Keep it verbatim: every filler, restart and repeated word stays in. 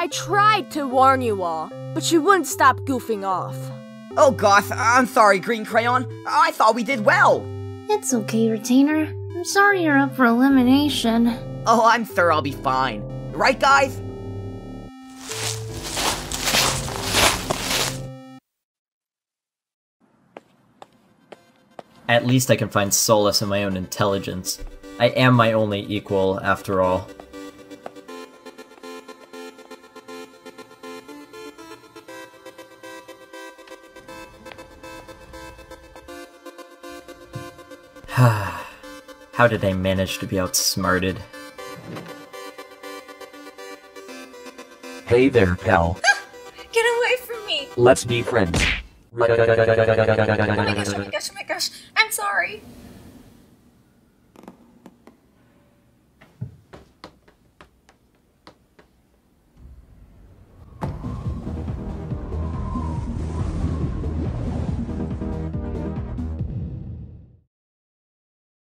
I tried to warn you all, but you wouldn't stop goofing off. Oh gosh, I'm sorry, Green Crayon. I thought we did well. It's okay, Retainer. I'm sorry you're up for elimination. Oh, I'm sure I'll be fine. Right, guys? At least I can find solace in my own intelligence. I am my only equal, after all. How did I manage to be outsmarted? Hey there, pal. Get away from me! Let's be friends. Oh my gosh, oh my gosh, oh my gosh.